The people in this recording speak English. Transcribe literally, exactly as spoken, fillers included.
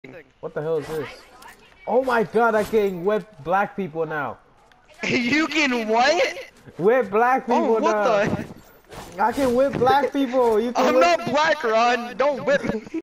What the hell is this? Oh my god, I can whip black people now. You can what? Whip black people Oh, what now. the? I can whip black people. You can I'm whip not black, Ron. Don't whip me.